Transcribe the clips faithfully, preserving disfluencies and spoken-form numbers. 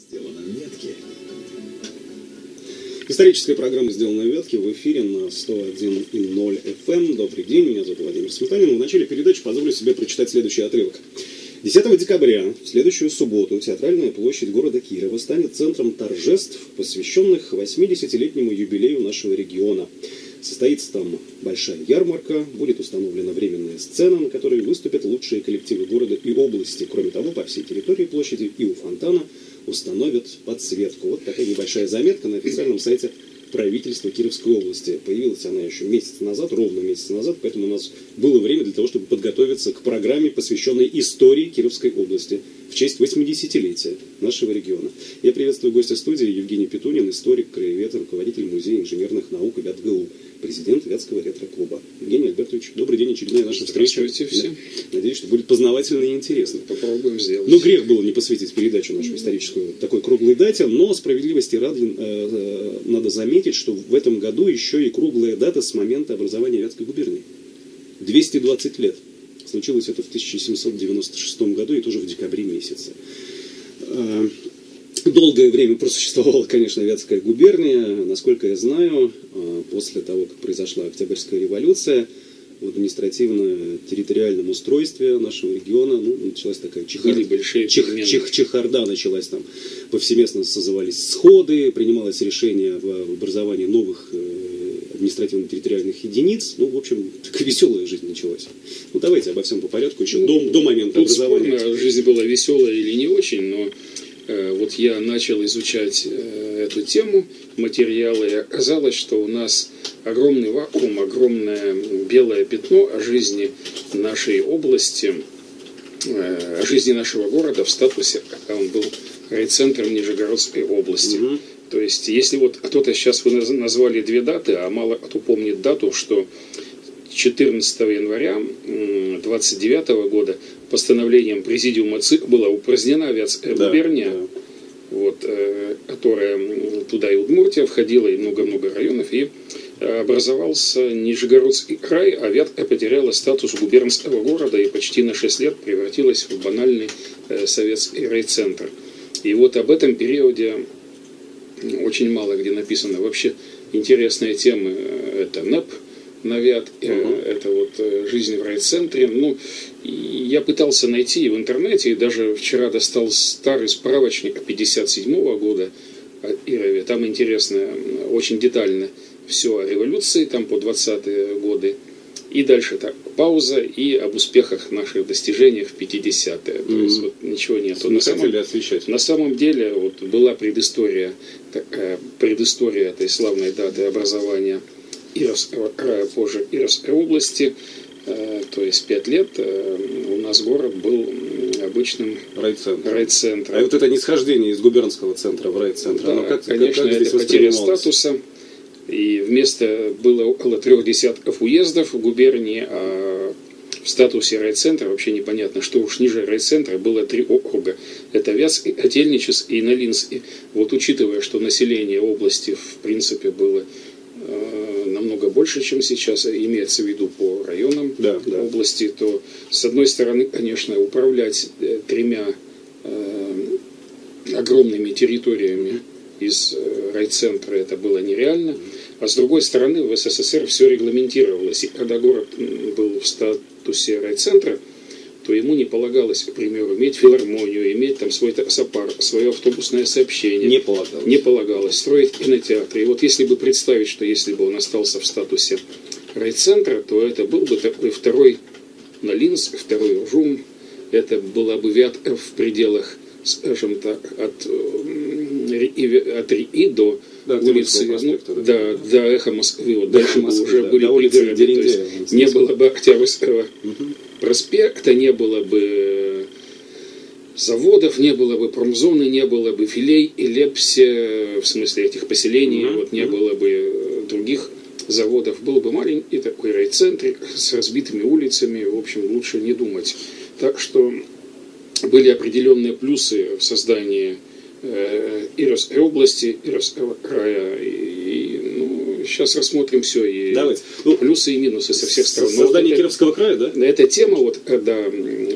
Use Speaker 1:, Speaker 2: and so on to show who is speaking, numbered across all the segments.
Speaker 1: Историческая программа «Сделано в Вятке» в эфире на сто один и ноль эф эм. Добрый день, меня зовут Владимир Сметанин. В начале передачи позволю себе прочитать следующий отрывок. десятого декабря, в следующую субботу, театральная площадь города Кирова станет центром торжеств, посвященных восьмидесятилетнему юбилею нашего региона. Состоится там большая ярмарка, будет установлена временная сцена, на которой выступят лучшие коллективы города и области. Кроме того, по всей территории площади и у фонтана установят подсветку. Вот такая небольшая заметка на официальном сайте правительства Кировской области. Появилась она еще месяц назад, ровно месяц назад, поэтому у нас было время для того, чтобы подготовиться к программе, посвященной истории Кировской области в честь восьмидесятилетия нашего региона. Я приветствую гостя студии Евгений Петунин, историк, краевед, руководитель Музея инженерных наук ВятГУ, президент Вятского ретро-клуба. Евгений Альбертович, добрый день, очередная наша встреча.
Speaker 2: Здравствуйте всем.
Speaker 1: Надеюсь, что будет познавательно и интересно.
Speaker 2: Попробуем сделать.
Speaker 1: Ну, грех было не посвятить передачу нашу историческую такой круглой дате, но справедливости ради э, э, надо заметить, что в этом году еще и круглая дата с момента образования Вятской губернии. двести двадцать лет. Случилось это в тысяча семьсот девяносто шестом году, и тоже в декабре месяце. Э, долгое время просуществовала, конечно, Вятская губерния. Насколько я знаю, э, после того, как произошла Октябрьская революция, в административно-территориальном устройстве нашего региона ну, началась такая чехар... Чех... Чех... чехарда, началась там. Повсеместно созывались сходы, принималось решение в образовании новых э, административно-территориальных единиц. Ну, в общем, такая веселая жизнь началась. Ну, давайте обо всем по порядку, еще ну, до, до момента
Speaker 2: тут
Speaker 1: образования.
Speaker 2: Спорно, жизнь была веселая или не очень, но э, вот я начал изучать э, эту тему, материалы, и оказалось, что у нас огромный вакуум, огромное белое пятно о жизни нашей области, о жизни нашего города в статусе, когда он был райцентром Нижегородской области. Угу. То есть, если вот кто-то сейчас вы назвали две даты, а мало кто помнит дату, что четырнадцатого января двадцать девятого года постановлением Президиума ЦИК была упразднена Вятская да, губерния, да. Вот, которая туда и Удмуртия входила, и много-много районов, и образовался Нижегородский край, а Вятка потеряла статус губернского города и почти на шесть лет превратилась в банальный э, советский райцентр. И вот об этом периоде очень мало где написано. Вообще интересная тема – это НЭП на Вятке, uh-huh. это вот э, жизнь в райцентре. Ну, я пытался найти в интернете, и даже вчера достал старый справочник пятьдесят седьмого года о Ирове. Там интересно, очень детально все о революции, там по двадцатые годы, и дальше так, пауза, и об успехах наших достижениях в пятидесятые. Mm-hmm. То есть вот ничего нету.
Speaker 1: Не
Speaker 2: на, самом,
Speaker 1: на
Speaker 2: самом деле вот, была предыстория, такая, предыстория этой славной даты образования Ировского края, позже Ировской области. Э, то есть пять лет э, у нас город был обычным
Speaker 1: райцентром.
Speaker 2: райцентром.
Speaker 1: А вот это нисхождение из губернского центра в райцентр,
Speaker 2: да,
Speaker 1: оно как,
Speaker 2: конечно,
Speaker 1: как, как
Speaker 2: это потеря статуса. И вместо было около трех десятков уездов в губернии, а в статусе райцентра вообще непонятно, что уж ниже райцентра было три округа. Это Вятский, Котельнический и Нолинский. Вот учитывая, что население области в принципе было э, намного больше, чем сейчас, имеется в виду по районам
Speaker 1: да, да.
Speaker 2: области, то с одной стороны, конечно, управлять э, тремя э, огромными территориями из райцентра это было нереально, а с другой стороны в СССР все регламентировалось, и когда город был в статусе райцентра, то ему не полагалось, к примеру, иметь филармонию, иметь там свой таксопарк, свое автобусное сообщение.
Speaker 1: Не полагалось.
Speaker 2: Не полагалось. Строить кинотеатры. И вот если бы представить, что если бы он остался в статусе райцентра, то это был бы такой второй Нолинск, второй Уржум, это была бы Вятка в пределах, скажем так, от, от РИИ до да, улицы, ну, да, до Эхо Москвы, вот дальше Москвы, уже да, были пригороды, то есть не было бы Октябрьского угу. проспекта, не было бы заводов, не было бы промзоны, не было бы филей и Лепсе, в смысле этих поселений, угу. вот не угу. было бы других заводов, был бы маленький такой райцентр с разбитыми улицами, в общем, лучше не думать. Так что были определенные плюсы в создании э, Ировской области, Ировского края. И, и, ну, сейчас рассмотрим все, и
Speaker 1: Давайте. Ну,
Speaker 2: плюсы и минусы со всех сторон.
Speaker 1: Создание
Speaker 2: вот
Speaker 1: Кировского края, да?
Speaker 2: Эта тема, вот, когда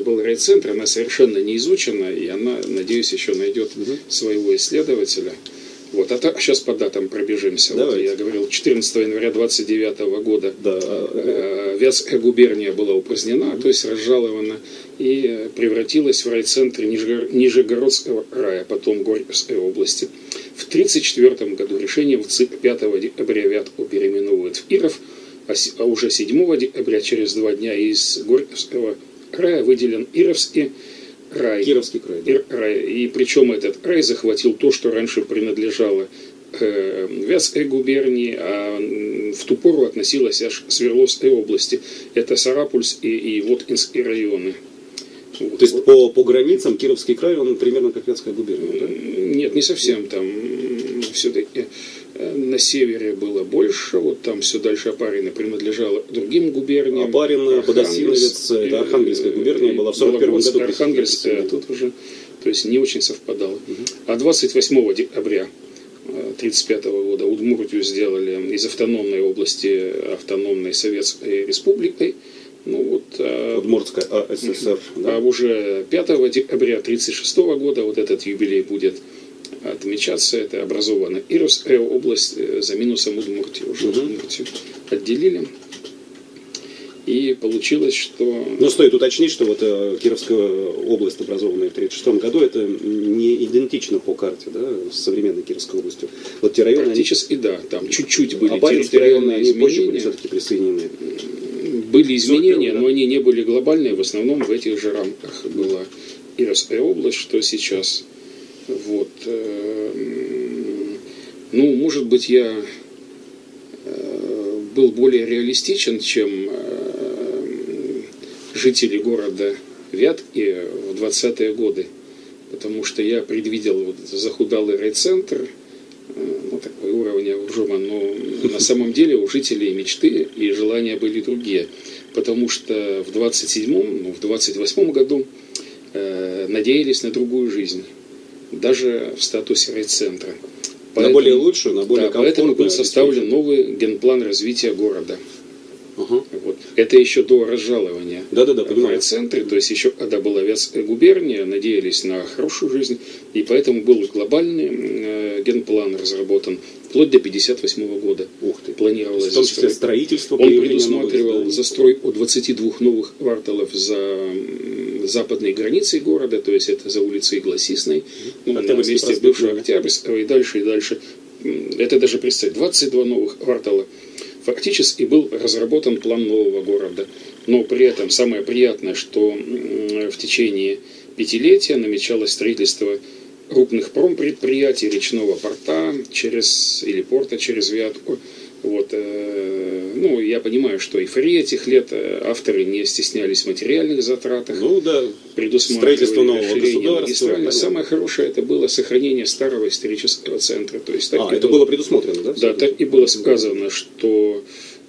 Speaker 2: был райцентр, она совершенно не изучена, и она, надеюсь, еще найдет угу. своего исследователя. Вот, а так, сейчас по датам пробежимся. Вот я говорил, четырнадцатого января двадцать девятого года да. э, Вятская губерния была упразднена, mm-hmm. то есть разжалована, и превратилась в райцентр Нижегор... Нижегородского рая, потом Горьковской области. В тридцать четвёртом году решением ЦИК пятого декабря Вятку переименовывают в Иров, а, с... а уже седьмого декабря, через два дня, из Горьковского рая выделен Ировский рай.
Speaker 1: Кировский край. Да.
Speaker 2: И, рай. И причем этот рай захватил то, что раньше принадлежало э, Вятской губернии, а в ту пору относилось аж к Свердловской области. Это Сарапульс и, и Воткинские районы.
Speaker 1: Вот. То есть по, по границам Кировский край, он примерно как Вятская губерния, да?
Speaker 2: Нет, не совсем. Там все-таки на севере было больше, вот там все дальше Опарина принадлежало другим губерниям.
Speaker 1: Опарина, Подосиновец, это Архангельская губерния была в сорок первом году.
Speaker 2: Архангельская, а тут уже, то есть не очень совпадало. Угу. А двадцать восьмого декабря тридцать пятого года Удмуртию сделали из автономной области автономной Советской Республикой. Ну, вот,
Speaker 1: Удмуртская АССР.
Speaker 2: Да? А уже пятого декабря тридцать шестого года вот этот юбилей будет отмечаться. Это образована Ировская область за минусом Удмуртии. Уже угу. Удмуртию отделили. И получилось, что...
Speaker 1: Но стоит уточнить, что вот э, Кировская область, образованная в тридцать шестом году, это не идентично по карте, да, с современной Кировской областью. Вот те районы...
Speaker 2: Практически, они... да. Там чуть-чуть были
Speaker 1: Апаринские районы, они
Speaker 2: изменения.
Speaker 1: позже были все-таки присоенены.
Speaker 2: Были изменения, но они не были глобальные. В основном в этих же рамках была Кировская область, что сейчас. Вот. Ну, может быть, я был более реалистичен, чем жители города Вятки в двадцатые годы, потому что я предвидел вот захудалый райцентр, ну, такой уровня Уржума, но на самом деле у жителей мечты и желания были другие, потому что в двадцать седьмом, ну, в двадцать восьмом году э, надеялись на другую жизнь, даже в статусе райцентра.
Speaker 1: Поэтому, на более лучшую, на более
Speaker 2: да, комфортную. Поэтому был составлен новый генплан развития города. Uh-huh. Вот. Это еще до разжалования
Speaker 1: Да-да-да,
Speaker 2: в райцентре, то есть еще когда была Вятская губерния, надеялись на хорошую жизнь, и поэтому был глобальный э, генплан разработан вплоть до пятьдесят восьмого года.
Speaker 1: Ух ты.
Speaker 2: Планировалось
Speaker 1: в том числе строительство.
Speaker 2: Он предусматривал застрой от двадцати двух новых кварталов за западной границей города, то есть это за улицей Гласисной, ну, на месте бывшего Октябрьского, и дальше, и дальше. Это даже представить, двадцать два новых квартала. Фактически был разработан план нового города. Но при этом самое приятное, что в течение пятилетия намечалось строительство крупных промпредприятий, речного порта через, или порта через Вятку. Вот, э, ну, я понимаю, что и при этих лет авторы не стеснялись в материальных затратах.
Speaker 1: Ну да,
Speaker 2: строительство нового государства. Самое хорошее это было сохранение старого исторического центра. То есть, так
Speaker 1: а, это было, было предусмотрено, да?
Speaker 2: Да, так и было сказано, что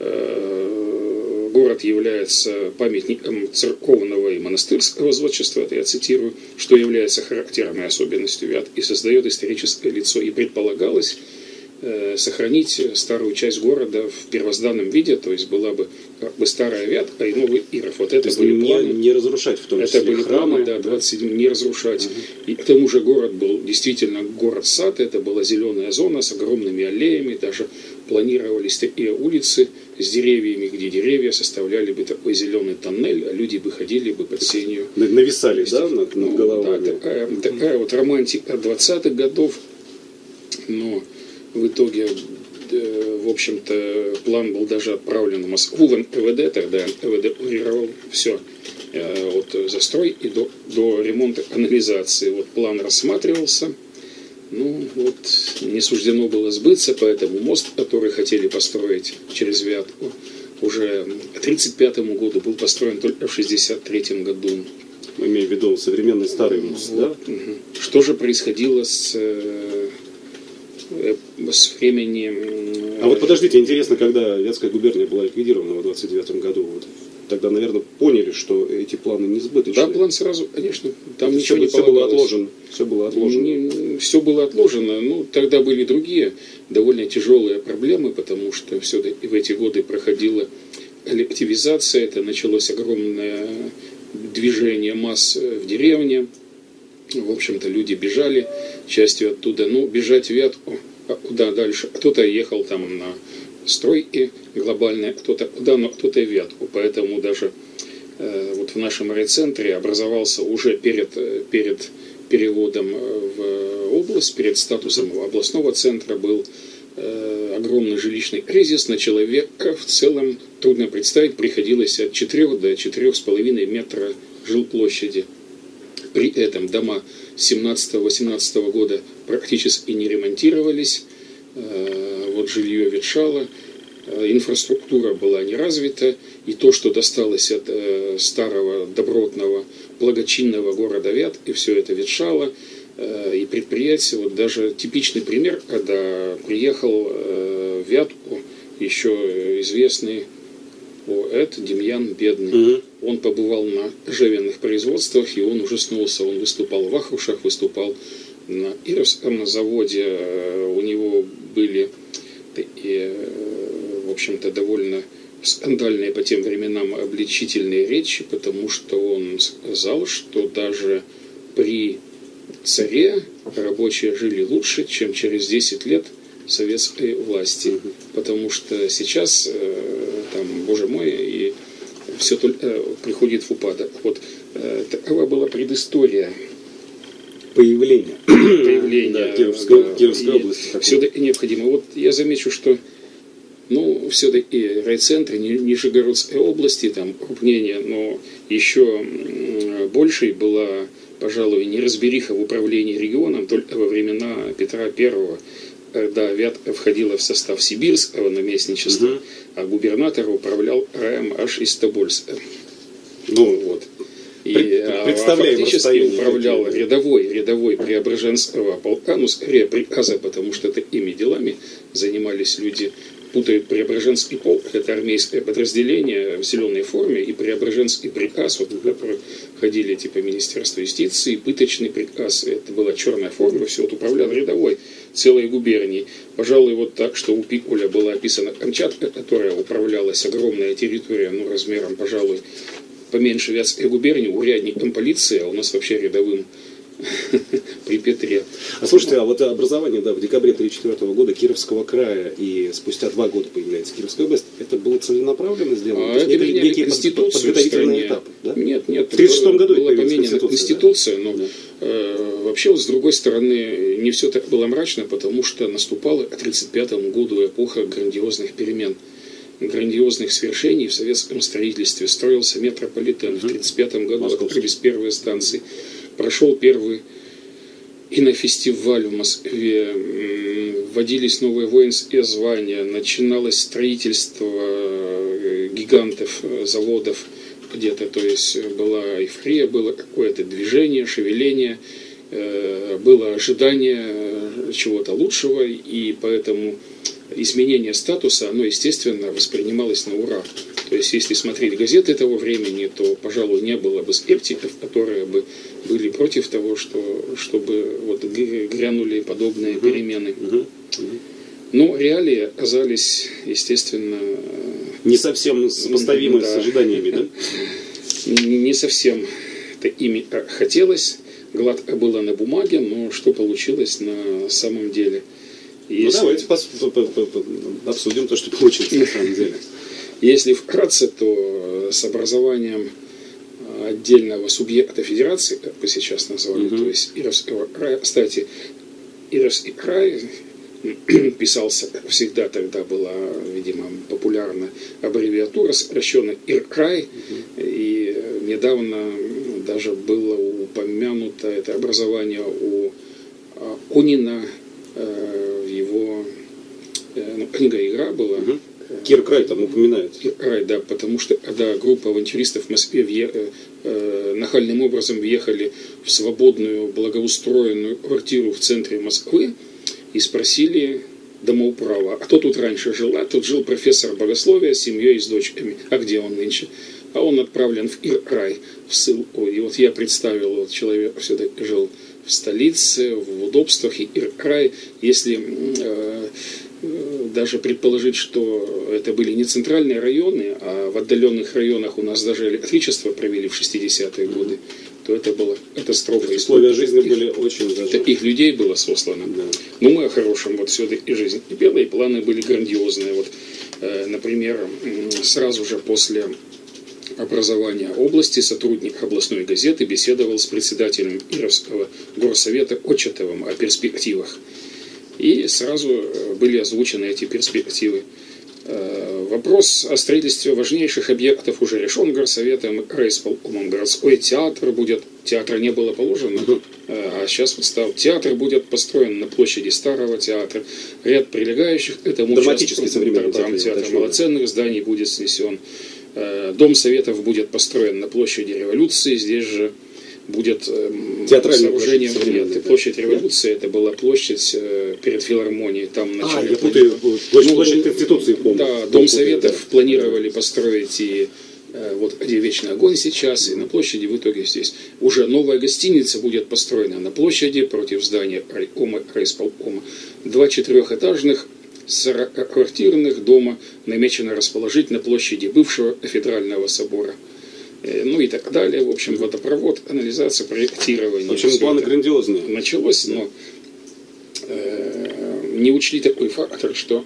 Speaker 2: э, город является памятником церковного и монастырского зодчества, это я цитирую, что является характерной особенностью Вятки и создает историческое лицо. И предполагалось сохранить старую часть города в первозданном виде, то есть была бы как бы старая Вятка и новый Иров. Вот это были
Speaker 1: не,
Speaker 2: планы.
Speaker 1: Не разрушать в том числе
Speaker 2: это были
Speaker 1: храмы.
Speaker 2: Планы, да, двадцать седьмой, не разрушать. Uh-huh. И к тому же город был действительно город-сад, это была зеленая зона с огромными аллеями, даже планировались такие улицы с деревьями, где деревья составляли бы такой зеленый тоннель, а люди бы ходили бы под сенью.
Speaker 1: Нависали, да, над, над ну, головами?
Speaker 2: Да, такая, uh-huh. такая вот романтика двадцатых годов, но в итоге, в общем-то, план был даже отправлен в Москву, в эн ка вэ дэ, тогда эн ка вэ дэ урегулировал все, от застрой и до, до ремонта канализации. Вот план рассматривался, ну вот не суждено было сбыться, поэтому мост, который хотели построить через Вятку, уже к тридцать пятому году был построен только в шестьдесят третьем году.
Speaker 1: Имею в виду современный старый мост, вот, да?
Speaker 2: Угу. Что же происходило с... с времени...
Speaker 1: А вот подождите, интересно, когда Вятская губерния была ликвидирована в двадцать девятом году, вот, тогда, наверное, поняли, что эти планы несбыточны.
Speaker 2: Да, план сразу, конечно, там это ничего
Speaker 1: все,
Speaker 2: не
Speaker 1: все было отложено. Все было отложено.
Speaker 2: Не, все было отложено. Ну, тогда были другие довольно тяжелые проблемы, потому что все-таки в эти годы проходила коллективизация, это началось огромное движение масс в деревне. В общем-то, люди бежали частью оттуда. Ну, бежать в Вятку, а куда дальше? Кто-то ехал там на стройки глобальные, кто-то куда, но кто-то в Вятку. Поэтому даже э, вот в нашем райцентре образовался уже перед, перед переводом в область, перед статусом областного центра был э, огромный жилищный кризис. На человека в целом, трудно представить, приходилось от четырёх до четырёх с половиной метра жилплощади. При этом дома семнадцатого-восемнадцатого года практически не ремонтировались, вот жилье ветшало, инфраструктура была не развита, и то, что досталось от старого, добротного, благочинного города Вятки, все это ветшало, и предприятия, вот даже типичный пример, когда приехал в Вятку еще известный поэт Демьян Бедный. Mm-hmm. Он побывал на жевенных производствах, и он ужаснулся. Он выступал в Ахрушах, выступал на Ировском заводе. У него были, и, в общем-то, довольно скандальные по тем временам обличительные речи, потому что он сказал, что даже при царе рабочие жили лучше, чем через десять лет советской власти. Mm-hmm. Потому что сейчас, там, боже мой, и все только приходит в упадок. Вот такова была предыстория
Speaker 1: появления,
Speaker 2: появления
Speaker 1: да, Кировской, да, Кировской области.
Speaker 2: Все-таки необходимо. Вот я замечу, что ну, все-таки райцентры Нижегородской области, там крупнее, но еще большей была, пожалуй, неразбериха в управлении регионом только во времена Петра Первого, когда Вятка входила в состав сибирского наместничества, угу. а губернатор управлял раем аж из Тобольска. Ну вот. И а фактически управлял такие. рядовой, рядовой Преображенского полка, ну скорее приказа, потому что такими делами занимались люди. Путают Преображенский полк, это армейское подразделение в зеленой форме, и Преображенский приказ, вот, в который ходили типа Министерство юстиции, пыточный приказ, это была черная форма, все вот управлял рядовой целой губернии. Пожалуй, вот так, что у Пикуля была описана Камчатка, которая управлялась огромная территория, ну, размером, пожалуй, поменьше Вятской губернии, урядником полиции, а у нас вообще рядовым при Петре.
Speaker 1: А слушайте, а вот образование, да, в декабре тысяча девятьсот тридцать четвёртого года Кировского края и спустя два года появляется Кировская область, это было целенаправленно сделано?
Speaker 2: А это меняли конституцию в стране.
Speaker 1: Этапы, да?
Speaker 2: Нет, нет.
Speaker 1: В тридцать шестом году
Speaker 2: была поменяна конституция, да? но да. э, вообще, вот, с другой стороны, не все так было мрачно, потому что наступала к тридцать пятому году эпоха грандиозных перемен, грандиозных свершений в советском строительстве. Строился метрополитен. В тридцать пятом году открылись первые станции. Прошел первый кинофестиваль в Москве, вводились новые воинские звания, начиналось строительство гигантов, заводов где-то, то есть была эйфория, было какое-то движение, шевеление, было ожидание чего-то лучшего, и поэтому изменение статуса, оно, естественно, воспринималось на ура. То есть, если смотреть газеты того времени, то, пожалуй, не было бы скептиков, которые бы были против того, что, чтобы вот грянули подобные uh-huh. перемены. Uh-huh. Uh-huh. Но реалии оказались, естественно...
Speaker 1: Не совсем сопоставимы да, с ожиданиями, да?
Speaker 2: Не совсем это ими хотелось. Гладко было на бумаге, но что получилось на самом деле? Если...
Speaker 1: Ну, давайте обсудим то, что получилось на самом деле.
Speaker 2: Если вкратце, то с образованием отдельного субъекта федерации, как мы сейчас назвали, mm-hmm. то есть Ировского края, кстати, Ировский край писался, как всегда, тогда была, видимо, популярна аббревиатура, сокращенная Иркрай, mm-hmm. и недавно даже было упомянуто это образование у Онина, его ну, книга «Игра» была. Mm-hmm.
Speaker 1: Киркрай там упоминают.
Speaker 2: Киркрай, да, потому что когда группа авантюристов в Москве въе... э, нахальным образом въехали в свободную, благоустроенную квартиру в центре Москвы и спросили домоуправа, а кто тут раньше жил? А тут жил профессор богословия с семьей и с дочками. А где он нынче? А он отправлен в Киркрай, в ссылку. И вот я представил, вот человек все-таки жил в столице, в удобствах, и Киркрай, если... Э, даже предположить, что это были не центральные районы, а в отдаленных районах у нас даже электричество провели в шестидесятые годы, то это была катастрофа.
Speaker 1: Условия жизни были очень даже...
Speaker 2: Их людей было сослано.
Speaker 1: Да.
Speaker 2: Но мы о хорошем вот все-таки жизни кипела, и планы были грандиозные. Вот, например, сразу же после образования области сотрудник областной газеты беседовал с председателем Ировского горсовета Очетовым о перспективах. И сразу были озвучены эти перспективы. Вопрос о строительстве важнейших объектов уже решен горсоветом, райисполкомом. Городской театр будет, театра не было положено, uh-huh. а сейчас вот стал. Театр будет построен на площади Старого театра. Ряд прилегающих к этому
Speaker 1: драматический современный
Speaker 2: театр, театр малоценных зданий будет снесен. Дом советов будет построен на площади Революции. Здесь же будет сооружение. Нет, площадь Революции, да? Это была площадь перед филармонией. Там в начале.
Speaker 1: А, я путаю, площадь, ну, площадь Конституции, помню.
Speaker 2: Да, Дом, Дом советов да. планировали построить и вот где Вечный огонь сейчас, и на площади в итоге здесь. Уже новая гостиница будет построена на площади против здания райкома, райисполкома. Два четырехэтажных квартирных дома намечено расположить на площади бывшего кафедрального собора. Ну и так далее. В общем, водопровод, канализация, проектирование.
Speaker 1: В общем, планы грандиозные.
Speaker 2: Началось, но э, не учли такой фактор, что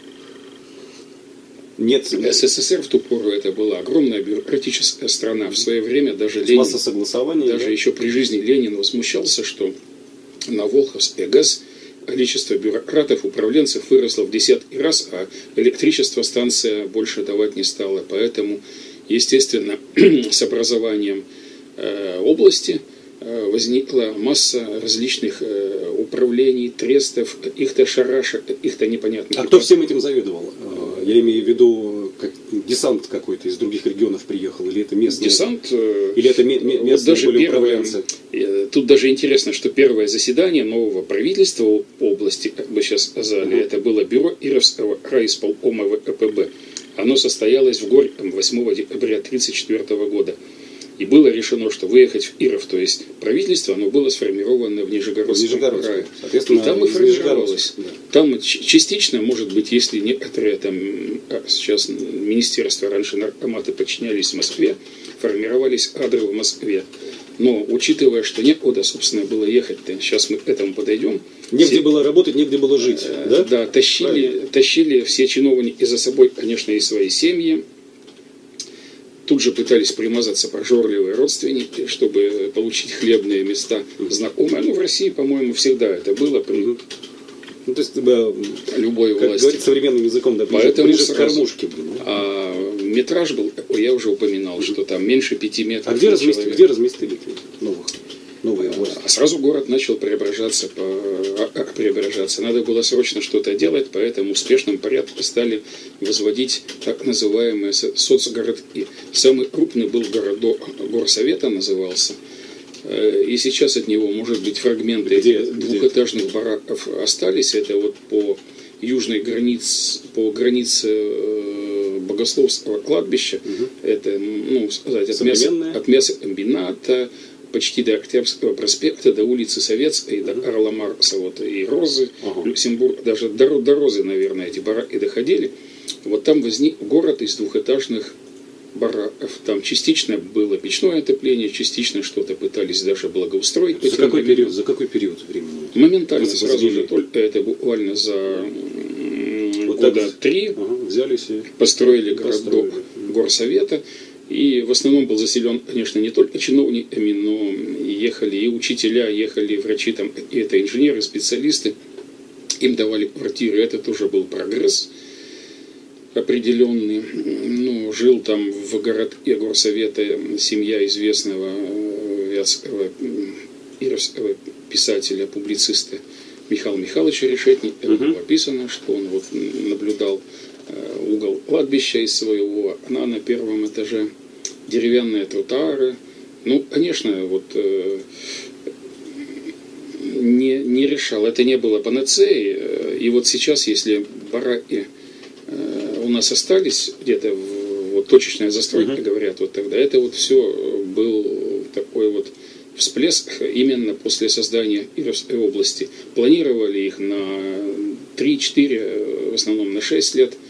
Speaker 1: нет,
Speaker 2: СССР в ту пору это была огромная бюрократическая страна. В свое время даже Ленин,
Speaker 1: масса согласований,
Speaker 2: даже
Speaker 1: да?
Speaker 2: еще при жизни Ленин возмущался, что на Волховской ГЭС количество бюрократов, управленцев выросло в десятки раз, а электричество станция больше давать не стала. Поэтому, естественно, с образованием э, области э, возникла масса различных э, управлений, трестов, их-то шараша, их-то непонятно.
Speaker 1: А кто всем этим заведовал? Я имею в виду, как, десант какой-то из других регионов приехал, или это местные?
Speaker 2: Десант,
Speaker 1: или это местные
Speaker 2: вот даже
Speaker 1: были
Speaker 2: первое,
Speaker 1: управленцы?
Speaker 2: Тут даже интересно, что первое заседание нового правительства области, как бы сейчас сказали, uh-huh. это было бюро Ировского райисполкома ВКПБ. Оно состоялось в Горьком восьмого декабря тысяча девятьсот тридцать четвёртого года. И было решено, что выехать в Иров, то есть правительство, оно было сформировано в Нижегородском крае. И там и формировалось. Да. Там частично, может быть, если некоторые там, сейчас министерства, раньше наркоматы подчинялись Москве, формировались кадры в Москве. Но, учитывая, что некуда, собственно, было ехать-то, сейчас мы к этому подойдем.
Speaker 1: Негде
Speaker 2: все,
Speaker 1: было работать, негде было жить.
Speaker 2: Э,
Speaker 1: да,
Speaker 2: да тащили, тащили все чиновники за собой, конечно, и свои семьи. Тут же пытались примазаться прожорливые родственники, чтобы получить хлебные места знакомые. Ну, в России, по-моему, всегда это было при ну,
Speaker 1: то есть, да,
Speaker 2: любой
Speaker 1: как
Speaker 2: власти.
Speaker 1: Говорить современным языком, да, ближе,
Speaker 2: Поэтому
Speaker 1: ближе
Speaker 2: сразу,
Speaker 1: к кормушке. Блин.
Speaker 2: А метраж был, я уже упоминал, mm-hmm. что там меньше пяти метров.
Speaker 1: А где разместили, где разместили новых? Новые власти.
Speaker 2: А сразу город начал преображаться, по, преображаться. Надо было срочно что-то делать, поэтому в спешном порядке стали возводить так называемые соцгородки. Самый крупный был городок, горсовета назывался. И сейчас от него, может быть, фрагменты где, двухэтажных где? бараков остались. Это вот по южной границе, по границе Богословского кладбища. Угу. Это, ну, сказать, от, мяса, от мясокомбината, почти до Октябрьского проспекта, до улицы Советской, uh-huh. до Карла Маркса, вот, и Розы, uh-huh. Люксембург, даже до, до Розы, наверное, эти бараки доходили. Вот там возник город из двухэтажных бараков. Там частично было печное отопление, частично что-то пытались даже благоустроить.
Speaker 1: За какой период, за какой период времени?
Speaker 2: Моментально, сразу же, только это буквально за вот года так, три ага,
Speaker 1: взялись и
Speaker 2: построили городок горсовета. И в основном был заселен, конечно, не только чиновниками, но ехали и учителя, ехали врачи, там какие-то инженеры, специалисты. Им давали квартиры. Это тоже был прогресс определенный. Ну, жил там в городке горсовета семья известного вятского ировского писателя, публициста Михаила Михайловича Решетникова. Uh-huh. Было описано, что он вот наблюдал угол кладбища из своего окна на первом этаже, деревянные тротуары. Ну, конечно, вот э, не, не решал, это не было панацеей. И вот сейчас, если бараки э, у нас остались где-то, в, вот точечная застройка, uh-huh. говорят, вот тогда, это вот все был такой вот всплеск именно после создания Ировской области. Планировали их на три-четыре, в основном на шесть лет.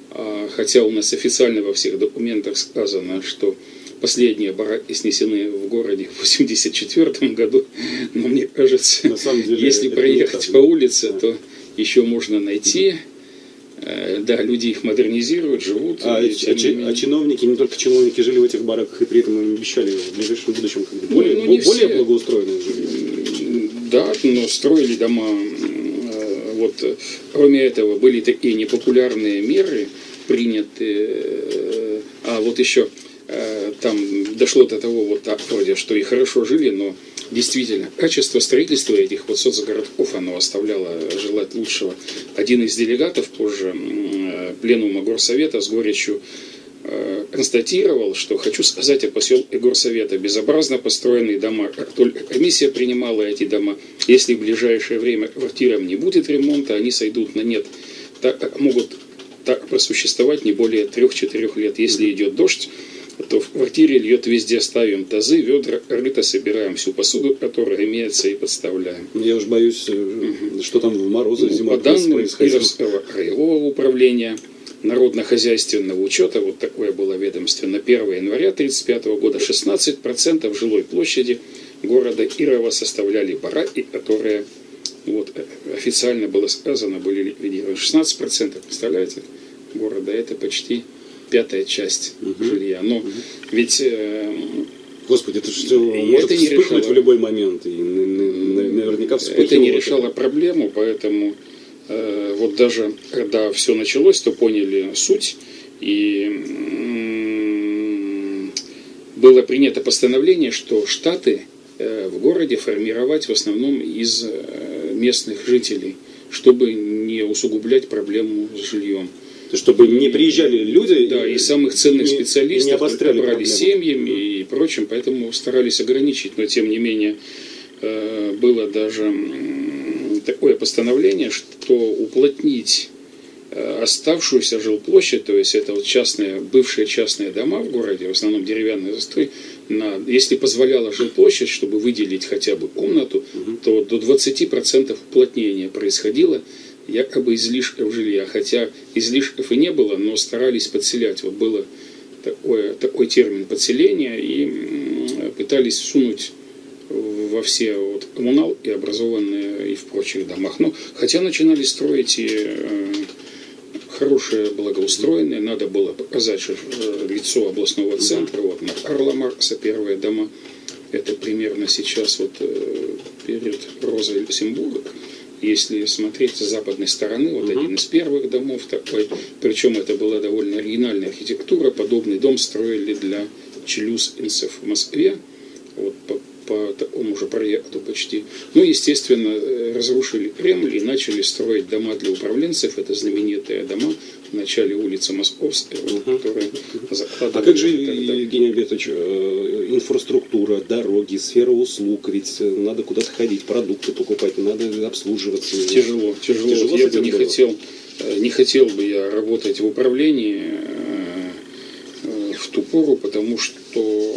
Speaker 2: Хотя у нас официально во всех документах сказано, что последние бараки снесены в городе в восемьдесят четвёртом году. Но мне кажется, на самом деле, если проехать по улице, да, то еще можно найти. Да, люди их модернизируют, живут.
Speaker 1: А, и, а, менее... а чиновники, не только чиновники, жили в этих бараках, и при этом им обещали в ближайшем будущем как бы, более, ну, ну, более благоустроенные жилье.
Speaker 2: Да, но строили дома. Вот, кроме этого, были такие непопулярные меры приняты. А вот еще там дошло до того, вот так вроде, что и хорошо жили, но действительно, качество строительства этих вот соцгородков, оно оставляло желать лучшего. Один из делегатов позже пленума горсовета с горечью констатировал, что хочу сказать о поселке горсовета. Безобразно построенные дома. Только комиссия принимала эти дома. Если в ближайшее время квартирам не будет ремонта, они сойдут на нет. Так, могут так просуществовать не более трех-четырех лет. Если идет дождь, то в квартире льет, везде ставим тазы, ведра, рыто собираем всю посуду, которая имеется, и подставляем.
Speaker 1: Я уж боюсь, угу. что там в морозы, ну, зимой
Speaker 2: по данным Кировского краевого управления народно-хозяйственного учета, вот такое было ведомство, на первое января тысяча девятьсот тридцать пятого года шестнадцать процентов жилой площади города Кирова составляли бараки, которые, вот, официально было сказано, были ликвидированы. шестнадцать процентов, представляете, города, это почти пятая часть угу. жилья. Но угу. ведь... Э,
Speaker 1: Господи, это что может это вспыхнуть решало, в любой момент, и наверняка вспыхивало.
Speaker 2: Это не решало проблему, поэтому э, вот даже когда все началось, то поняли суть, и м- было принято постановление, что штаты э, в городе формировать в основном из э, местных жителей, чтобы не усугублять проблему с жильем.
Speaker 1: Чтобы не приезжали люди,
Speaker 2: да, и, и самых ценных не, специалистов брали семьями и прочим, поэтому старались ограничить. Но тем не менее было даже такое постановление, что уплотнить оставшуюся жилплощадь, то есть это вот частные, бывшие частные дома в городе, в основном деревянные застрой, на, если позволяла жилплощадь, чтобы выделить хотя бы комнату, угу. то до двадцати процентов уплотнения происходило, якобы излишков жилья, хотя излишков и не было, но старались подселять. Вот было такое, такой термин подселения, и пытались всунуть во все вот коммуналки, образованные и в прочих домах. Но, хотя начинали строить и э, хорошие, благоустроенные, надо было показать, что лицо областного центра, вот на Карла Маркса первые дома, это примерно сейчас вот э, перед Розой Люксембург. Если смотреть с западной стороны, вот uh-huh. один из первых домов такой, причем это была довольно оригинальная архитектура, подобный дом строили для челюскинцев в Москве, вот по, по такому же проекту почти. Ну, естественно, разрушили Кремль и начали строить дома для управленцев, это знаменитые дома в начале улицы Московской, uh-huh. которые закладывали.
Speaker 1: А как же, Евгений Альбертович, инфраструктура, дороги, сфера услуг, ведь надо куда-то ходить, продукты покупать, надо обслуживаться.
Speaker 2: Тяжело, тяжело. тяжело я бы не хотел, не хотел бы я работать в управлении в ту пору, потому что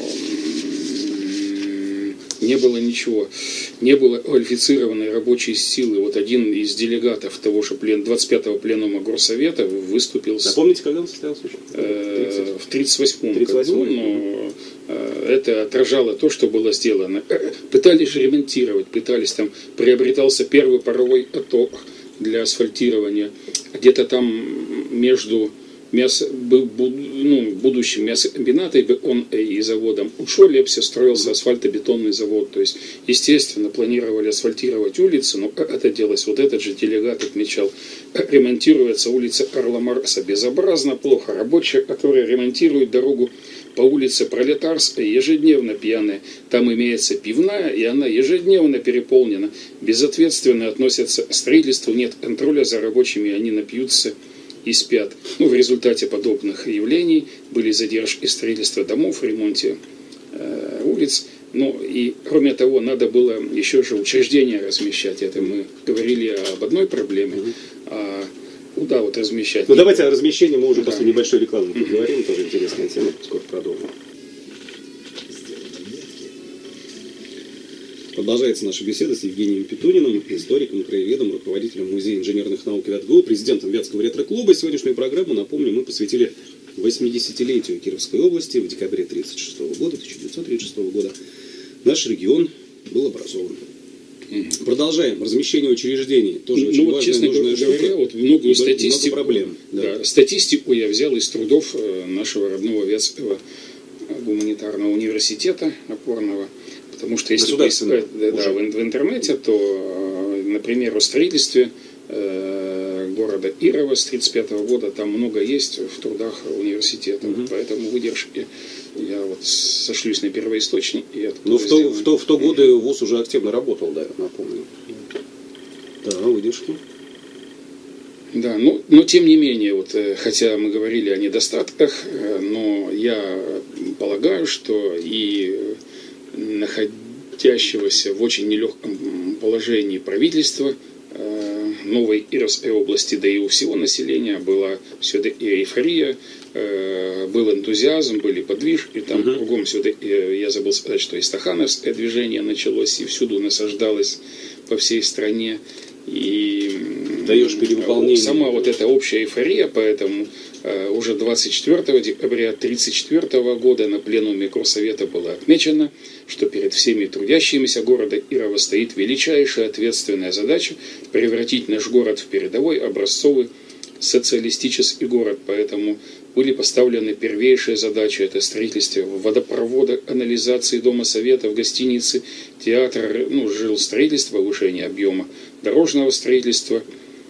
Speaker 2: не было ничего, не было квалифицированной рабочей силы. Вот один из делегатов того же плен, двадцать пятого пленума горсовета выступил...
Speaker 1: Напомните, когда он состоялся?
Speaker 2: Э, в тридцать восьмом году, но э, это отражало то, что было сделано. Пытались же ремонтировать, пытались, там приобретался первый паровой отток для асфальтирования. Где-то там между... Мясо, ну, будущим мясокомбинатом он и заводом Учо Лепсе строился асфальтобетонный завод. То есть, естественно, планировали асфальтировать улицы, но как это делалось? Вот этот же делегат отмечал, ремонтируется улица Карла Маркса безобразно плохо. Рабочие, которые ремонтируют дорогу по улице Пролетарской, ежедневно пьяные. Там имеется пивная, и она ежедневно переполнена. Безответственно относятся к строительству, нет контроля за рабочими, они напьются и спят. Ну, в результате подобных явлений были задержки строительства домов, в ремонте э, улиц. Ну, и кроме того, надо было еще же учреждения размещать. Это мы говорили об одной проблеме. Mm-hmm. А куда вот размещать?
Speaker 1: Ну, давайте о размещении мы уже да. после небольшой рекламы mm-hmm. поговорим. Тоже интересная тема. Скоро продолжим. Продолжается наша беседа с Евгением Петуниным, историком, краеведом, руководителем Музея инженерных наук ВятГУ, президентом Вятского ретро-клуба. Сегодняшнюю программу, напомню, мы посвятили восьмидесятилетию Кировской области. В декабре тысяча девятьсот тридцать шестого года, тысяча девятьсот тридцать шестого года наш регион был образован. Mm-hmm. Продолжаем. Размещение учреждений. Тоже ну, очень
Speaker 2: вот,
Speaker 1: важная,
Speaker 2: честно
Speaker 1: нужная
Speaker 2: говоря,
Speaker 1: штука.
Speaker 2: Вот многую статистику,
Speaker 1: много проблем. Да.
Speaker 2: Да, статистику я взял из трудов нашего родного Вятского гуманитарного университета опорного. Потому что если поискать да, в, в интернете, то, например, о строительстве э, города Ирова с тысяча девятьсот тридцать пятого года там много есть в трудах университета. Mm-hmm. Поэтому выдержки я вот сошлюсь на первоисточник.
Speaker 1: Ну, в то, в, то, в то годы ВУЗ уже активно работал, да, напомню. Да, выдержки.
Speaker 2: Да, но, но тем не менее, вот, хотя мы говорили о недостатках, но я полагаю, что и находящегося в очень нелегком положении правительства новой Ировской области, да и у всего населения была все-таки эйфория, был энтузиазм, были подвижки, там uh-huh. кругом все-таки, я забыл сказать, что и стахановское движение началось, и всюду насаждалось по всей стране. И
Speaker 1: даешь перевыполнение.
Speaker 2: Сама вот эта общая эйфория, поэтому э, уже двадцать четвёртого декабря тысяча девятьсот тридцать четвёртого года на пленуме Горсовета было отмечено, что перед всеми трудящимися города Ирова стоит величайшая ответственная задача превратить наш город в передовой образцовый социалистический город. Поэтому были поставлены первейшие задачи: это строительство водопровода, канализации, дома советов, гостиницы, театра, ну, жилстроительство, повышение объема дорожного строительства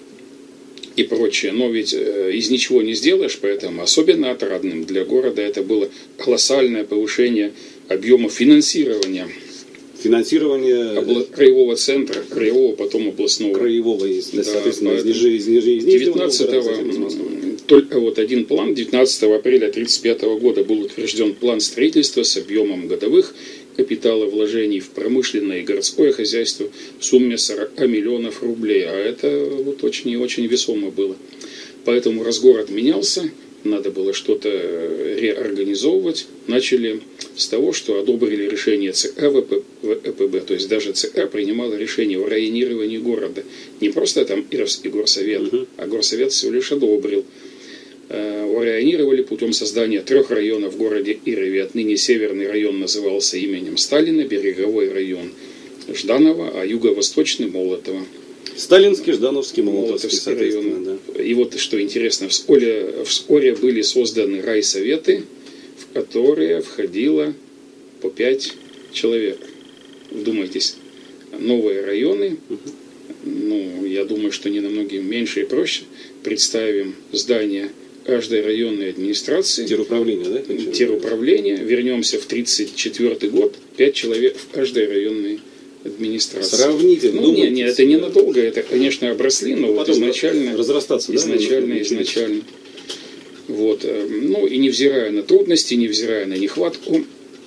Speaker 2: и прочее. Но ведь э, из ничего не сделаешь, поэтому особенно отрадным для города это было колоссальное повышение объема финансирования.
Speaker 1: Финансирование
Speaker 2: Обла- краевого центра, краевого, потом областного.
Speaker 1: Краевого, из,
Speaker 2: да,
Speaker 1: соответственно, из Нижнего, из Нижнего, из
Speaker 2: девятнадцатого только вот один план девятнадцатого апреля тысяча девятьсот тридцать пятого года был утвержден план строительства с объемом годовых капиталовложений в промышленное и городское хозяйство в сумме сорок миллионов рублей. А это вот очень и очень весомо было. Поэтому раз город менялся, надо было что-то реорганизовывать. Начали с того, что одобрили решение ЦК ВЭПБ, то есть даже ЦК принимало решение о районировании города. Не просто там Ировский горсовет, uh-huh. а горсовет всего лишь одобрил. Районировали путем создания трех районов в городе Ирове. Отныне северный район назывался именем Сталина, береговой район Жданова, а юго-восточный Молотова.
Speaker 1: Сталинский, Ждановский, Молотовский
Speaker 2: район. Да. И вот что интересно, вскоре, вскоре были созданы райсоветы, в которые входило по пять человек. Вдумайтесь, новые районы, угу. ну, я думаю, что не намного меньше и проще. Представим здание каждой районной администрации.
Speaker 1: Теруправление, да?
Speaker 2: Теруправление. Вернемся в тридцать четвёртый год. Пять человек в каждой районной администрации.
Speaker 1: Сравните.
Speaker 2: Ну, нет, нет, это ненадолго. Это, конечно, обросли, но ну, вот изначально...
Speaker 1: Разрастаться,
Speaker 2: изначально,
Speaker 1: да?
Speaker 2: Изначально. Вот. Ну, и невзирая на трудности, невзирая на нехватку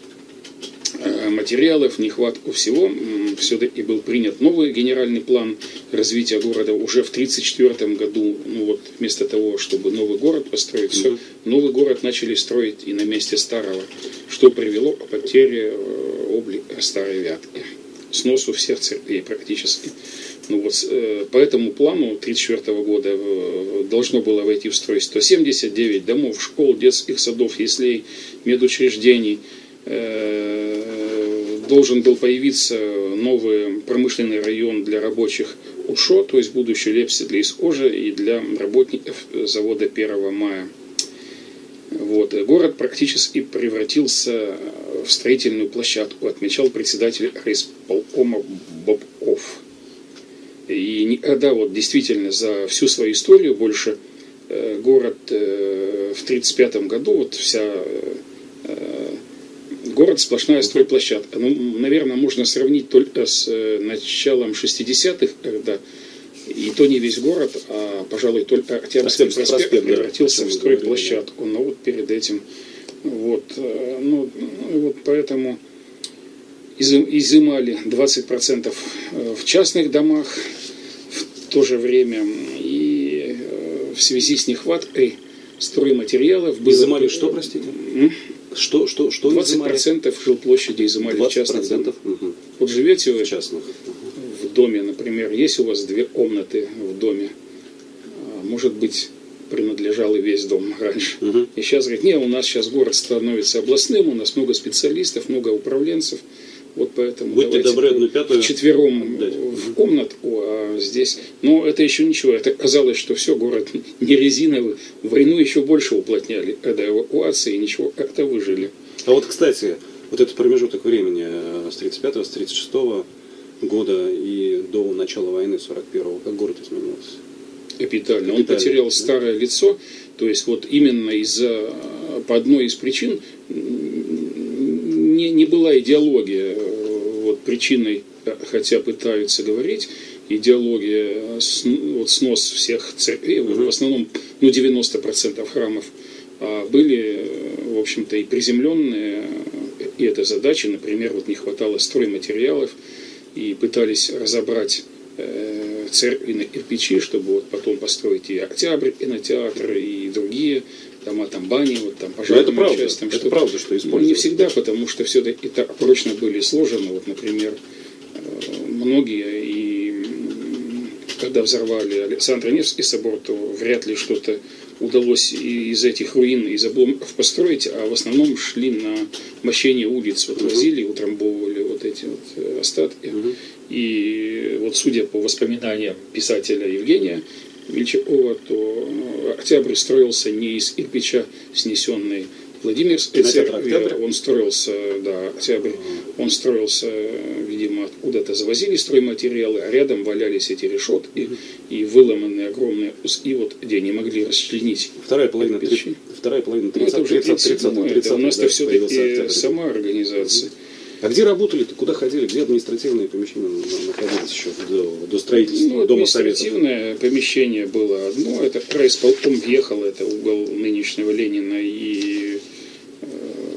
Speaker 2: материалов, нехватку всего, все-таки был принят новый генеральный план развития города уже в тридцать четвёртом году. Ну вот вместо того, чтобы новый город построить, mm-hmm. все, новый город начали строить и на месте старого, что привело к потере облика старой Вятки, сносу всех церквей практически. Ну вот, по этому плану тридцать четвёртого года должно было войти в строй сто семьдесят девять домов, школ, детских садов, яслей, медучреждений. Должен был появиться новый промышленный район для рабочих УШО, то есть будущий Лепси для Искожа и для работников завода первого мая. Вот. Город практически превратился в строительную площадку, отмечал председатель райисполкома Бобков. И никогда вот действительно за всю свою историю больше город в тридцать пятом году, вот вся город сплошная стройплощадка. Ну, наверное, можно сравнить только с началом шестидесятых, когда и то не весь город, а, пожалуй, только Октябрьский проспект, проспект превратился да, в стройплощадку. Говорили, да. Но вот перед этим, вот, ну, вот поэтому изымали двадцать процентов в частных домах в то же время, и в связи с нехваткой стройматериалов было...
Speaker 1: Изымали что, простите? М? Что, что, что
Speaker 2: двадцать процентов жилплощади изымали в частных домах.
Speaker 1: Угу.
Speaker 2: вот живете вы
Speaker 1: частных.
Speaker 2: в доме, например, есть у вас две комнаты в доме, может быть, принадлежал и весь дом раньше. Uh-huh. И сейчас говорит, нет, у нас сейчас город становится областным, у нас много специалистов, много управленцев, вот поэтому
Speaker 1: будьте добры, одну пятую
Speaker 2: вчетвером
Speaker 1: отдать.
Speaker 2: В комнату, а здесь... Но это еще ничего, это казалось, что все, город не резиновый, войну еще больше уплотняли до эвакуации, и ничего, как-то выжили.
Speaker 1: А вот, кстати, вот этот промежуток времени с тридцать пятого, с тридцать шестого года и до начала войны сорок первого, как город изменился?
Speaker 2: Капитально. Он потерял старое лицо, то есть вот именно из-за, по одной из причин, не, не была идеология вот причиной, хотя пытаются говорить, идеология вот снос всех церквей, uh-huh. в основном ну, девяносто процентов храмов были, в общем-то, и приземленные, и это задачи, например, вот не хватало стройматериалов, и пытались разобрать церкви на кирпичи, чтобы вот потом построить и Октябрь, кинотеатр, и другие дома, там бани, вот там пожарная часть. Там
Speaker 1: это
Speaker 2: что-то.
Speaker 1: правда, что используют.
Speaker 2: Ну, не всегда, потому что все-таки так прочно были сложены. Вот, например, многие, и когда взорвали Александро Невский собор, то вряд ли что-то удалось из этих руин, из обломков построить, а в основном шли на мощение улиц, вот возили, утрамбовывали вот эти вот остатки. Uh-huh. И вот судя по воспоминаниям писателя Евгения Вельчакова, то Октябрь строился не из кирпича, снесенной Владимирской церкви, он строился, да, Октябрь, он строился, видимо, откуда-то завозили стройматериалы, а рядом валялись эти решетки uh-huh. и выломанные огромные куски, вот где не могли расчленить.
Speaker 1: Вторая половина, три, вторая половина тридцатых,
Speaker 2: ну, это уже тридцатых, тридцатых, у нас-то да, все-таки сама организация.
Speaker 1: Uh-huh. А где работали-то, куда ходили, где административные помещения находились еще до, до строительства
Speaker 2: ну,
Speaker 1: Дома Советов?
Speaker 2: Административное помещение было одно, это райисполком въехал, это угол нынешнего Ленина и э,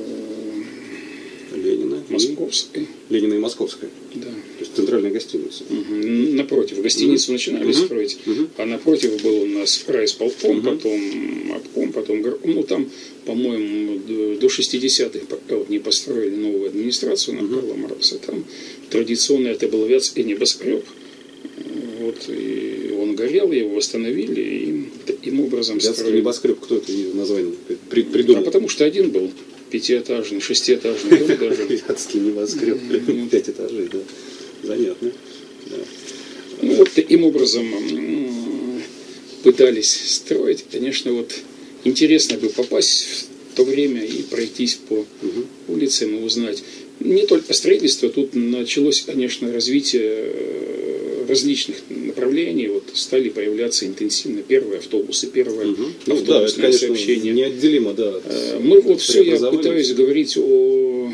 Speaker 1: Ленина
Speaker 2: Московской.
Speaker 1: И... Ленина и Московская?
Speaker 2: Да.
Speaker 1: То есть центральная гостиница?
Speaker 2: Угу. Напротив, гостиницу uh-huh. начинали uh-huh. строить, uh-huh. а напротив был у нас райисполком, uh-huh. потом обком, потом, ну там, по-моему, до шестидесятых, пока вот не построили новую администрацию на uh-huh. Карла Маркса, там традиционно это был Вятский небоскреб, вот, и он горел, его восстановили, и таким образом
Speaker 1: Вятский
Speaker 2: строили.
Speaker 1: небоскреб, кто это название придумал?
Speaker 2: А потому что один был. Пятиэтажный, шестиэтажный дом даже.
Speaker 1: Вятский небоскреб, пять этажей, да. Занятно. Да.
Speaker 2: Ну, вот таким образом пытались строить. Конечно, вот интересно бы попасть в то время и пройтись по угу. улицам и узнать. Не только строительство, тут началось, конечно, развитие различных направлений. Вот стали появляться интенсивно первые автобусы, первые угу. автобусные
Speaker 1: ну, да, это, конечно,
Speaker 2: сообщения.
Speaker 1: Неотделимо, да.
Speaker 2: Мы вот все, я пытаюсь говорить о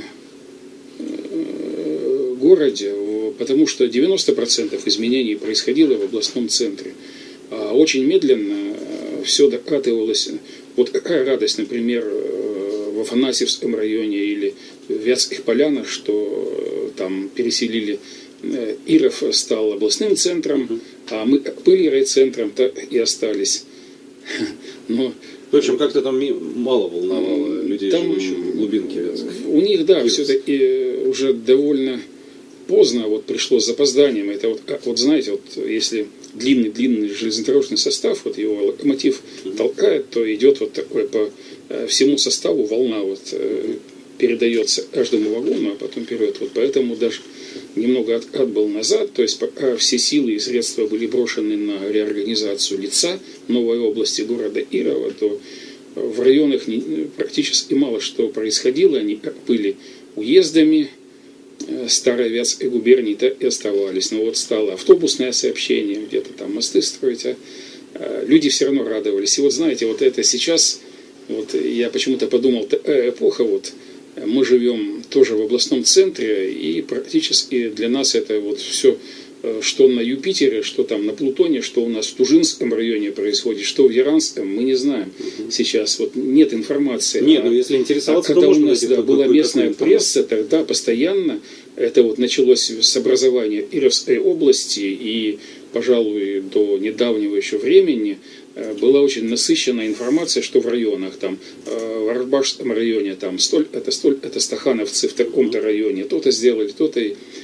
Speaker 2: городе, потому что девяносто процентов изменений происходило в областном центре. А очень медленно все докатывалось. Вот какая радость, например, в Афанасьевском районе или в Вятских Полянах, что там переселили, Иров стал областным центром, uh-huh. а мы были райцентром, так и остались. Но,
Speaker 1: в общем, как-то там мало волновало людей, там, живущих в глубинке Вятска.
Speaker 2: У них, да, все-таки уже довольно поздно вот пришло с запозданием. Это вот, вот знаете, вот если длинный-длинный железнодорожный состав, вот его локомотив uh-huh. толкает, то идет вот такой по всему составу волна вот uh-huh. передается каждому вагону, а потом вперед. Вот поэтому даже немного откат был назад, то есть пока все силы и средства были брошены на реорганизацию лица новой области города Ирова, то в районах не, практически мало что происходило, они были уездами старой Вятской губернии, так и оставались. Но вот стало автобусное сообщение, где-то там мосты строить, а люди все равно радовались. И вот знаете, вот это сейчас, вот я почему-то подумал, такая эпоха, вот мы живем тоже в областном центре, и практически для нас это вот все, что на Юпитере, что там на Плутоне, что у нас в Тужинском районе происходит, что в Яранском, мы не знаем. Угу. Сейчас вот нет информации.
Speaker 1: Нет,
Speaker 2: а,
Speaker 1: ну если интересоваться,
Speaker 2: а когда
Speaker 1: то
Speaker 2: у нас да, была местная пресса, тогда постоянно, это вот началось с образования Ировской области, и, пожалуй, до недавнего еще времени была очень насыщенная информация, что в районах, там, в Арбашском районе, там, столь, это, столь, это стахановцы в таком-то районе, то-то сделали, то-то.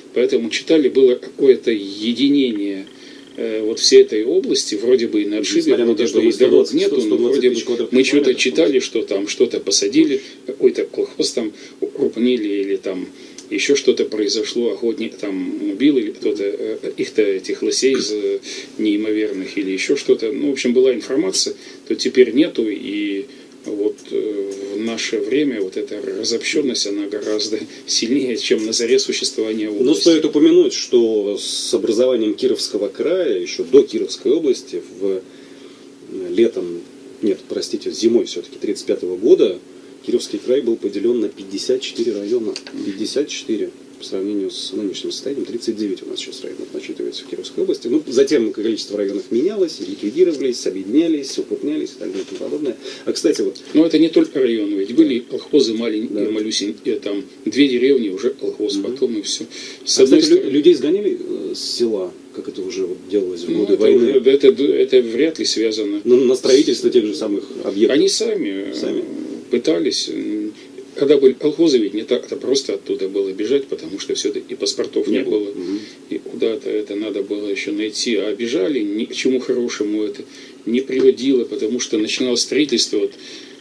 Speaker 2: Поэтому читали, было какое-то единение э, вот всей этой области, вроде бы и на отшибе, вроде бы и дорог нету, но вроде бы мы что-то читали, что там что-то посадили, какой-то колхоз там укрупнили или там еще что-то произошло, охотник там убил, или кто-то э, их-то, этих лосей за неимоверных, или еще что-то. Ну, в общем, была информация, то теперь нету, и вот э, в наше время вот эта разобщенность, она гораздо сильнее, чем на заре существования области.
Speaker 1: Но стоит упомянуть, что с образованием Кировского края, еще до Кировской области, в летом, нет, простите, зимой все-таки тридцать пятого года, Кировский край был поделен на пятьдесят четыре района. пятьдесят четыре по сравнению с нынешним состоянием. тридцать девять у нас сейчас районов насчитывается в Кировской области. Ну, затем количество районов менялось, ликвидировались, объединялись, укрупнялись и так далее и тому подобное. А, кстати, вот...
Speaker 2: Но это не только районы, ведь были колхозы маленькие, да. малюсенькие, там две деревни, уже колхоз, угу. потом и все. С
Speaker 1: а, кстати, стороны... людей сгоняли с села, как это уже вот делалось в годы
Speaker 2: ну,
Speaker 1: войны?
Speaker 2: Это, это, это вряд ли связано.
Speaker 1: Но на строительство тех же самых объектов?
Speaker 2: Они сами...
Speaker 1: сами.
Speaker 2: пытались, когда были колхозы, ведь не так-то просто оттуда было бежать, потому что все-таки и паспортов не, не было, угу. и куда-то это надо было еще найти, а бежали, ни к чему хорошему это не приводило, потому что начиналось строительство вот,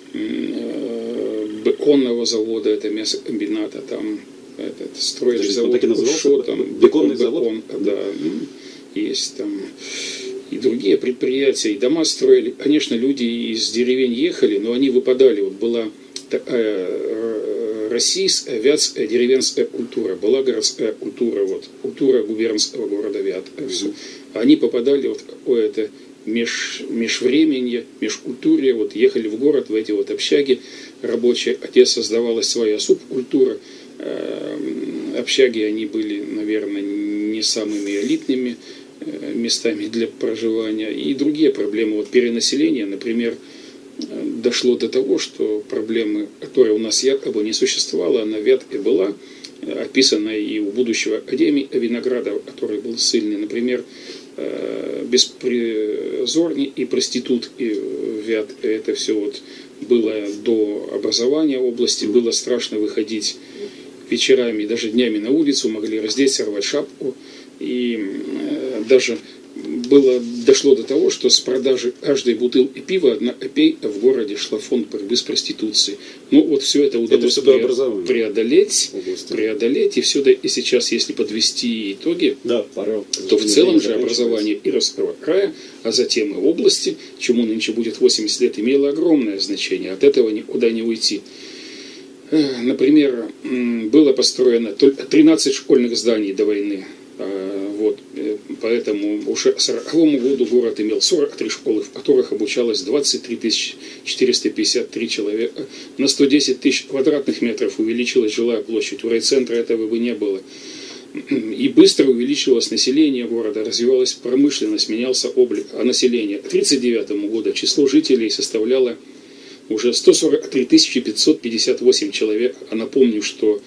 Speaker 2: э, беконного завода, это мясокомбината, там этот, строили
Speaker 1: Даже
Speaker 2: завод Кушо, там
Speaker 1: беконный
Speaker 2: бекон,
Speaker 1: завод,
Speaker 2: да, ну, есть там и другие предприятия, и дома строили. Конечно, люди из деревень ехали, но они выпадали. Вот была такая российская авиация, деревенская культура, была городская культура, вот, культура губернского города Вят. Mm-hmm. Они попадали вот в какое-то меж, межвременье, межкультурье, вот ехали в город, в эти вот общаги рабочие, где создавалась своя субкультура. Общаги, они были, наверное, не самыми элитными местами для проживания. И другие проблемы, вот перенаселения, например, дошло до того, что проблемы, которые у нас якобы не существовало, она в Вятке была, описана и у будущего академии Виноградова, который был ссыльный, например, беспризорни и проститутки в Вятке. Это все вот было до образования области, было страшно выходить вечерами, даже днями на улицу, могли раздеть, сорвать шапку. И э, даже было, дошло до того, что с продажи каждой бутылки пива одна копейка в городе шла в фонд борьбы с проституцией. Ну, вот все это удалось это пре- преодолеть, преодолеть, и все, да, и сейчас, если подвести итоги,
Speaker 1: да, пора,
Speaker 2: то в целом же образование Кировского края, а затем и области, чему нынче будет восемьдесят лет, имело огромное значение. От этого никуда не уйти. Например, было построено только тринадцать школьных зданий до войны. Вот, поэтому уже к сороковому году город имел сорок три школы, в которых обучалось двадцать три тысячи четыреста пятьдесят три человека. На сто десять тысяч квадратных метров увеличилась жилая площадь. У райцентра этого бы не было. И быстро увеличилось население города, развивалась промышленность, менялся облик. А население к тридцать девятому году число жителей составляло уже сто сорок три тысячи пятьсот пятьдесят восемь человек. А напомню, что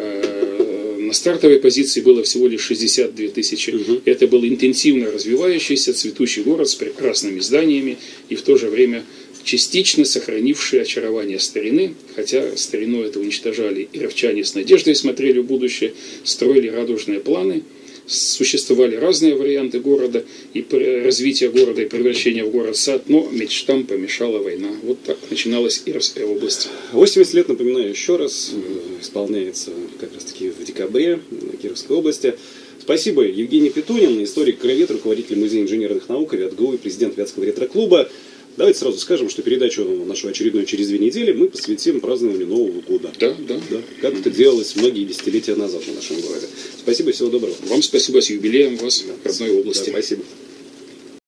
Speaker 2: э, на стартовой позиции было всего лишь шестьдесят две тысячи. Угу. Это был интенсивно развивающийся, цветущий город с прекрасными зданиями и в то же время частично сохранивший очарование старины, хотя старину это уничтожали и ровчане с надеждой смотрели в будущее, строили радужные планы. Существовали разные варианты города и развития города и превращения в город-сад, но мечтам помешала война. Вот так начиналась Кировская область.
Speaker 1: восемьдесят лет, напоминаю еще раз, исполняется как раз таки в декабре в Кировской области. Спасибо, Евгений Петунин, историк-краевед, руководитель Музея инженерных наук, ВятГУ и президент Вятского ретро-клуба. Давайте сразу скажем, что передачу нашу очередную через две недели мы посвятим празднованию Нового года.
Speaker 2: Да, да.
Speaker 1: да как mm-hmm. это делалось многие десятилетия назад в нашем городе. Спасибо, всего доброго.
Speaker 2: Вам спасибо, с юбилеем вас, да, в родной области.
Speaker 1: Да, спасибо.